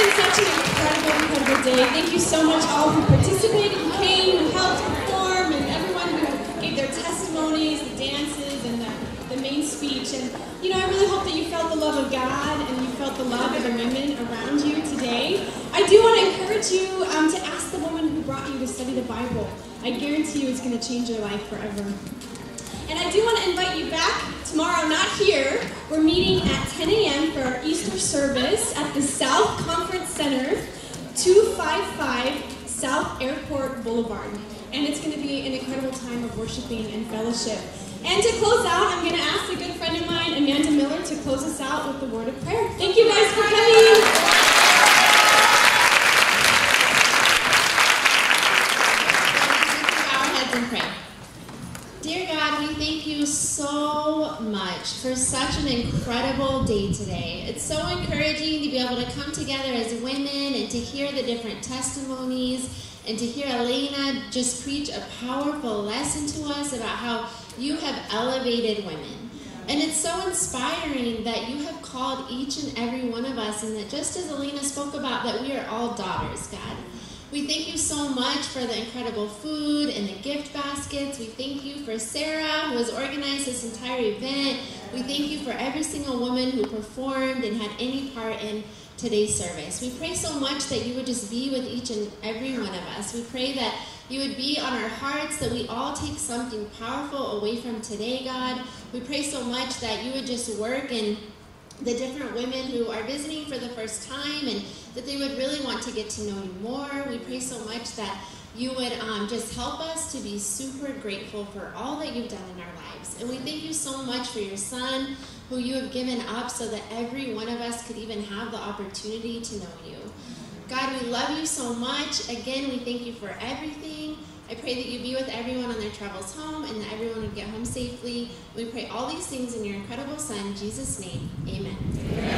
been such an incredible day. Thank you so much all who participated, who came, who helped perform, and everyone who gave their testimonies, the dances, and the main speech. And, you know, I really hope that you felt the love of God and you felt the love of the women around you today. I do want to encourage you to ask the woman who brought you to study the Bible. I guarantee you it's going to change your life forever. And I do want to invite you back tomorrow, not here. We're meeting at 10 a.m. for our Easter service at the South Conference Center, 255 South Airport Boulevard. And it's going to be an incredible time of worshiping and fellowship. And to close out, I'm going to ask a good friend of mine, Amanda Miller, to close us out with the word of prayer. Thank you guys for coming. Bow our heads and pray. Dear God, we thank you so much for such an incredible day today. It's so encouraging to be able to come together as women and to hear the different testimonies and to hear Elena just preach a powerful lesson to us about how you have elevated women. And it's so inspiring that you have called each and every one of us, and that just as Elena spoke about, that we are all daughters, God. We thank you so much for the incredible food and the gift baskets. We thank you for Sarah, who has organized this entire event. We thank you for every single woman who performed and had any part in today's service. We pray so much that you would just be with each and every one of us. We pray that you would be on our hearts, that we all take something powerful away from today, God. We pray so much that you would just work in the different women who are visiting for the first time, and that they would really want to get to know you more. We pray so much that you would just help us to be super grateful for all that you've done in our lives. And we thank you so much for your son, who you have given up so that every one of us could even have the opportunity to know you. God, we love you so much. Again, we thank you for everything. I pray that you be with everyone on their travels home and that everyone would get home safely. We pray all these things in your incredible Son, Jesus' name. Amen.